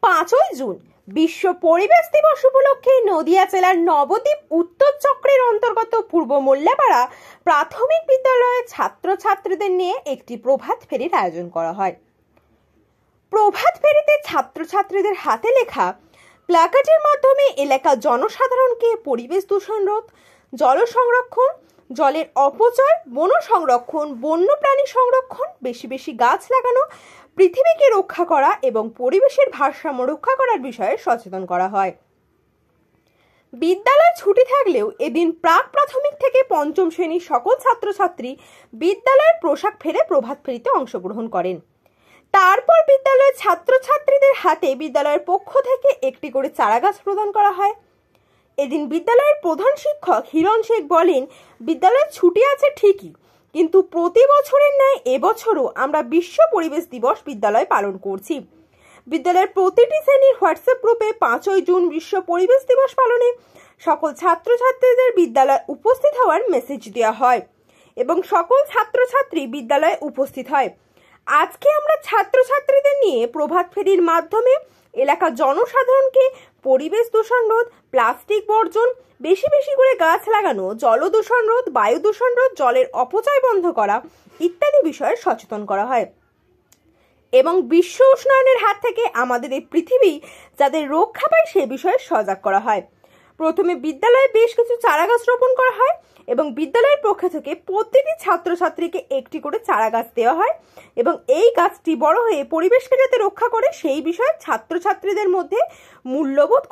5ই June বিশ্ব পরিবেশ দিবস উপলক্ষে নদিয়া জেলার নবদ্বীপ উত্তর চক্রের অন্তর্গত পূর্ব মোল্লাপাড়া প্রাথমিক বিদ্যালয়ের ছাত্রছাত্রীদের নিয়ে একটি প্রভাত ফেরির আয়োজন করা হয়। প্রভাত ফেরিতে ছাত্রছাত্রীদের হাতে লেখা প্ল্যাকার্ডের মাধ্যমে এলাকার জনসাধারণকে পরিবেশ দূষণ রোধ, জল সংরক্ষণ, জলের অপচয়, বন সংরক্ষণ, বন্যপ্রাণী সংরক্ষণ, বেশি বেশি গাছ লাগানো, পৃথিবীকে রক্ষা করা এবং পরিবেশের ভারসাম্য রক্ষা করার বিষয়ে সচেতন করা হয়। বিদ্যালয় ছুটি থাকলেও এদিন প্রাক প্রাথমিক থেকে পঞ্চম শ্রেণীর সকল ছাত্রছাত্রী বিদ্যালয়ের পোশাক ফেলে প্রভাত ফেরিতে অংশগ্রহণ করেন। তারপর বিদ্যালয়ের ছাত্রছাত্রীদের হাতে বিদ্যালয়ের পক্ষ থেকে একটি করে চারাগাছ প্রদান করা হয়। এদিন বিদ্যালয়ের প্রধান শিক্ষক হিরণ শেখ বলেন, বিদ্যালয়ের ছুটি আছে ঠিকই, কিন্তু প্রতি বছরের ন্যায় এবছরও আমরা বিশ্ব পরিবেশ দিবস বিদ্যালয়ে পালন করছি। বিদ্যালয়ের প্রতিটি শ্রেণীর হোয়াটসঅ্যাপ গ্রুপে 5ই জুন বিশ্ব পরিবেশ দিবস পালনে সকল ছাত্রছাত্রীদের বিদ্যালয়ে উপস্থিত হওয়ার মেসেজ দেওয়া হয় এবং সকল ছাত্রছাত্রী বিদ্যালয়ে উপস্থিত হয়। আজকে আমরা ছাত্রছাত্রীদের নিয়ে প্রভাত ফেরির মাধ্যমে এলাকার জনসাধারণকে পরিবেশ দূষণ রোধ, প্লাস্টিক বর্জন, বেশি বেশি করে গাছ লাগানো, জল দূষণ রোধ, বায়ু দূষণ রোধ, জলের অপচয় বন্ধ করা ইত্যাদি বিষয়ে সচেতন করা হয় এবং বিশ্ব উষ্ণায়নের হাত থেকে আমাদের এই পৃথিবী যাদের রক্ষা পায় সে বিষয়ে সজাগ করা হয়। প্রথমে বিদ্যালয়ে বেশ কিছু চারাগাছ রোপণ করা হয় এবং বিদ্যালয়ের পক্ষ থেকে প্রতিটি ছাত্রছাত্রীকে একটি করে চারাগাছ দেওয়া হয় এবং এই গাছটি বড় হয়ে পরিবেশকে যাতে রক্ষা করে সেই বিষয়ে ছাত্রছাত্রীদের মধ্যে মূল্যবোধ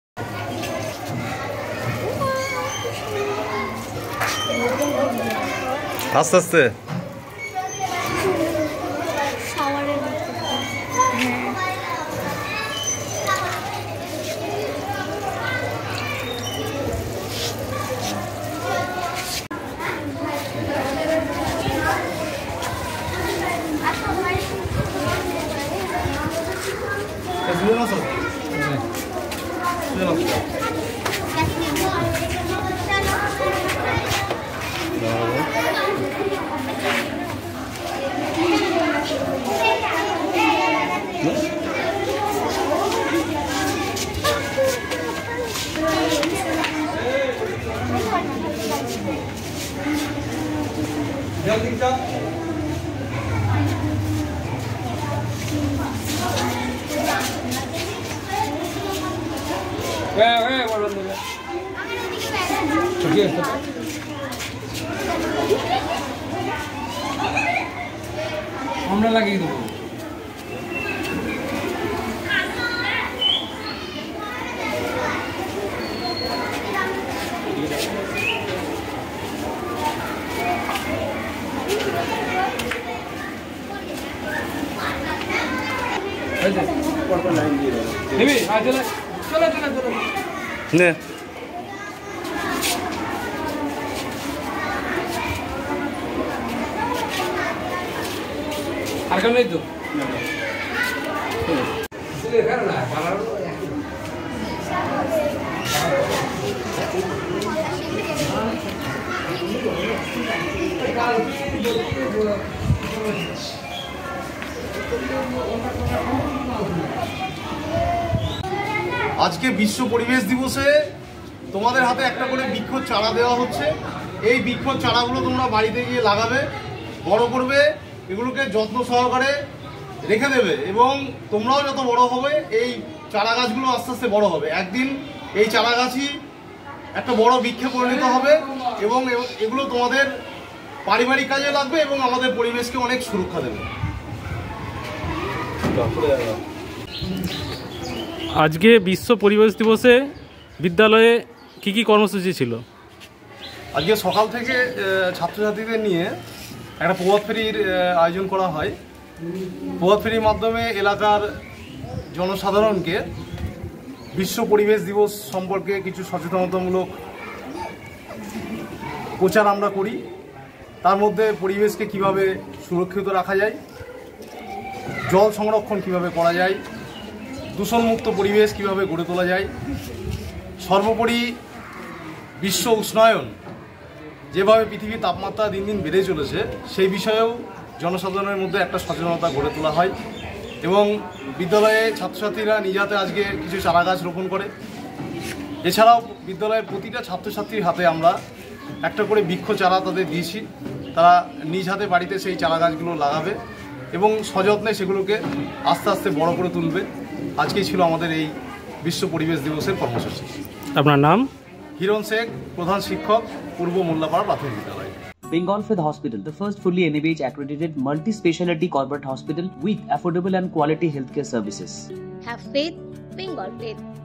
আস্তে আস্তে আমরা লাগিয়ে দেবো। আর কেন নেই তো আজকে বিশ্ব পরিবেশ দিবসে তোমাদের হাতে একটা করে বৃক্ষ চারা দেওয়া হচ্ছে। এই বৃক্ষ চারাগুলো তোমরা বাড়িতে গিয়ে লাগাবে, বড় করবে, এগুলোকে যত্ন সহকারে রেখে দেবে এবং তোমরাও যত বড় হবে এই চারা গাছগুলো আস্তে আস্তে বড় হবে। একদিন এই চারা গাছই একটা বড় বৃক্ষে পরিণত হবে এবং এগুলো তোমাদের পারিবারিক কাজে লাগবে এবং আমাদের পরিবেশকে অনেক সুরক্ষা দেবে। আজকে বিশ্ব পরিবেশ দিবসে বিদ্যালয়ে কি কি কর্মসূচি ছিল? আজকে সকাল থেকে ছাত্রছাত্রীদের নিয়ে একটা প্রভাত ফেরির আয়োজন করা হয়। প্রভাত ফেরির মাধ্যমে এলাকার জনসাধারণকে বিশ্ব পরিবেশ দিবস সম্পর্কে কিছু সচেতনতামূলক প্রচার আমরা করি। তার মধ্যে পরিবেশকে কিভাবে সুরক্ষিত রাখা যায়, জল সংরক্ষণ কিভাবে করা যায়, দূষণমুক্ত পরিবেশ কিভাবে গড়ে তোলা যায়, সর্বোপরি বিশ্ব উষ্ণায়ন যেভাবে পৃথিবীর তাপমাত্রা দিন দিন বেড়ে চলেছে সেই বিষয়েও জনসাধারণের মধ্যে একটা সচেতনতা গড়ে তোলা হয়। এবং বিদ্যালয়ে ছাত্রছাত্রীরা নিজ হাতে আজকে কিছু চারা গাছ রোপণ করে। এছাড়াও বিদ্যালয়ের প্রতিটা ছাত্রছাত্রীর হাতে আমরা একটা করে বৃক্ষ চারা তাদের দিয়েছি। তারা নিজ হাতে বাড়িতে সেই চারা গাছগুলো লাগাবে এবং সযত্নে সেগুলোকে আস্তে আস্তে বড় করে তুলবে। আজকেই ছিল আমাদের এই বিশ্ব পরিবেশ দিবসের কর্মসূচি। আপনার নাম? হিরণ শেখ, প্রধান শিক্ষক, পূর্ব মোল্লাপাড়া প্রাথমিক বিদ্যালয়। Bengal Fifth Hospital, the first fully NABH accredited multi-speciality corporate hospital with affordable and quality healthcare services. Have faith, Bengal Faith.